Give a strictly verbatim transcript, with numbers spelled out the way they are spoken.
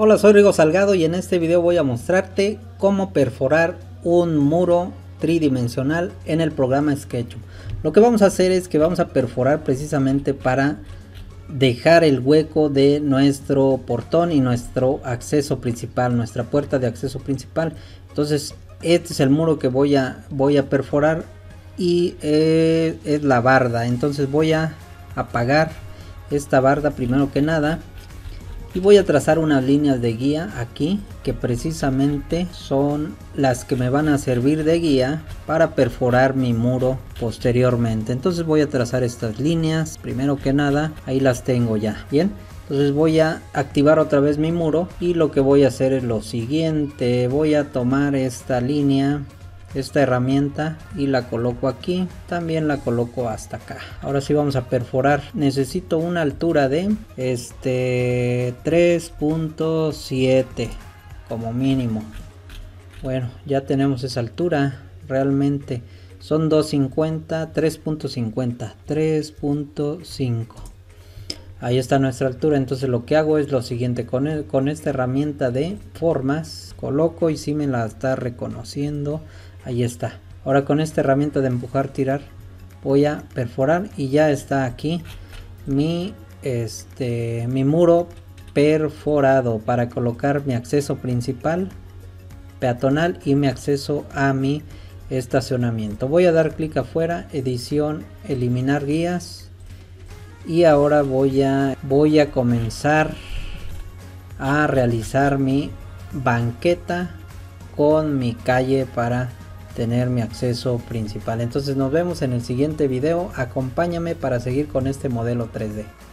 Hola, soy Rigo Salgado y en este video voy a mostrarte cómo perforar un muro tridimensional en el programa SketchUp. Lo que vamos a hacer es que vamos a perforar precisamente para dejar el hueco de nuestro portón y nuestro acceso principal, nuestra puerta de acceso principal. Entonces este es el muro que voy a, voy a perforar y eh, es la barda. Entonces voy a apagar esta barda primero que nada. Y voy a trazar unas líneas de guía aquí que precisamente son las que me van a servir de guía para perforar mi muro posteriormente. Entonces voy a trazar estas líneas primero que nada, ahí las tengo ya. Bien, entonces voy a activar otra vez mi muro y lo que voy a hacer es lo siguiente. Voy a tomar esta línea, esta herramienta, y la coloco aquí, también la coloco hasta acá. Ahora sí vamos a perforar. Necesito una altura de este tres punto siete como mínimo. Bueno, ya tenemos esa altura. Realmente son dos cincuenta, tres punto cincuenta, tres punto cinco. Ahí está nuestra altura. Entonces lo que hago es lo siguiente, con, el, con esta herramienta de formas coloco y si me la está reconociendo. Ahí está. Ahora con esta herramienta de empujar tirar voy a perforar y ya está aquí mi este mi muro perforado para colocar mi acceso principal peatonal y mi acceso a mi estacionamiento. Voy a dar clic afuera, edición, eliminar guías, y ahora voy a voy a comenzar a realizar mi banqueta con mi calle para tener mi acceso principal. Entonces nos vemos en el siguiente video. Acompáñame para seguir con este modelo tres D.